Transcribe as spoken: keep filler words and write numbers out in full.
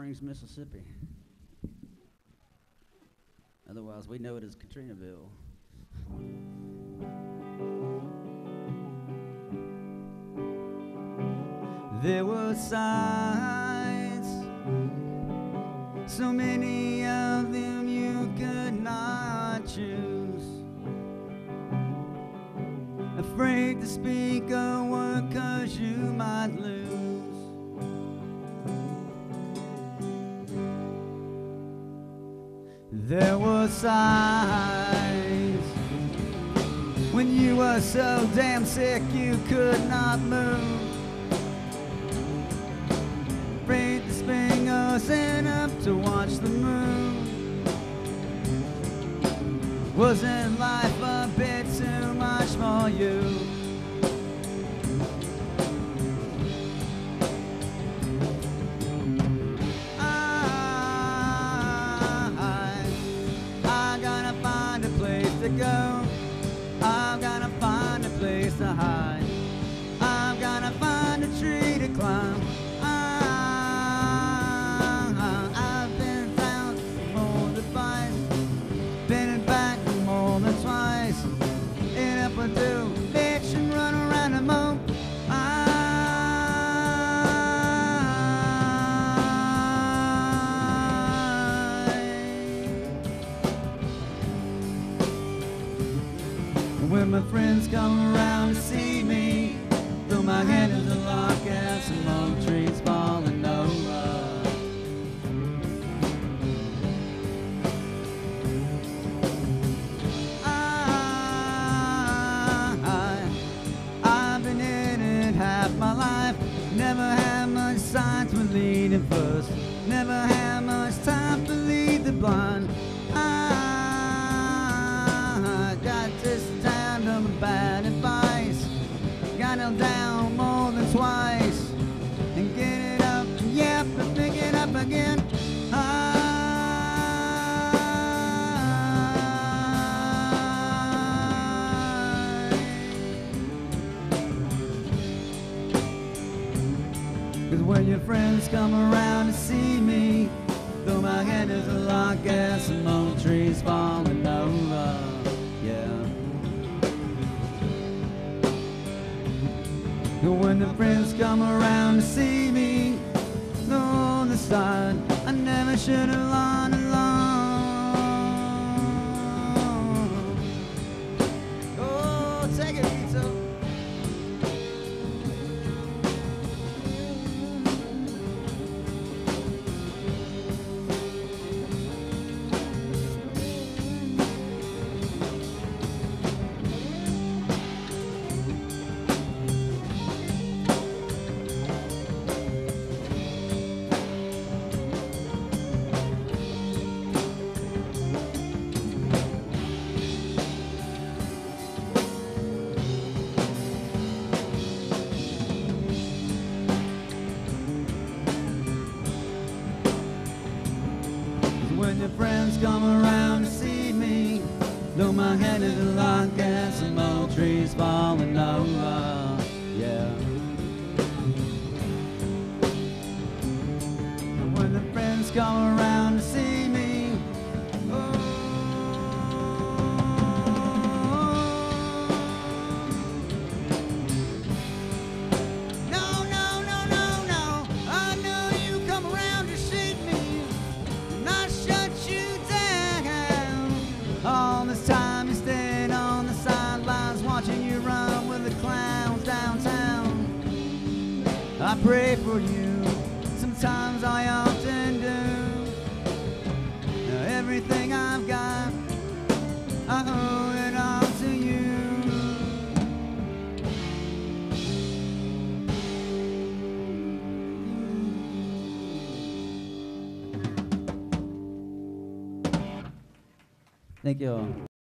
Springs, Mississippi. Otherwise, we know it as Katrinaville. There were signs, so many of them you could not choose. Afraid to speak a word 'cause you might lose. There were signs when you were so damn sick you could not move. Afraid to spring or stand up to watch the moon. Wasn't life a bit too much for you? To go, I'm gonna find a place to hide. I'm gonna find a tree to climb. I, I've been down more than twice, been back more than twice. And up I do, bitch, and run around the moon. When my friends come around to see me, throw my hand in the lock and some old trees falling over. I, I've been in it half my life, never had much signs for leading first, never had much time to lead the blind. I got this time of bad advice, got it down more than twice, and get it up, yep, and pick it up again. Cause when your friends come around to see me, though my head is a lock and some old trees falling over, yeah. When the friends come around to see me, on the side, I never should have lied alone. Oh, take it, Vito. When your friends come around to see me, though my head is a lock and some old trees falling over, yeah. When the friends come around to see me, oh. No, no, no, no, no, I know you come around to see me, not shut you down. All this time you stayed on the sidelines, watching you run with the clowns downtown. I pray for you, sometimes I often do. Now everything I've got, I owe it all to you. Thank you all.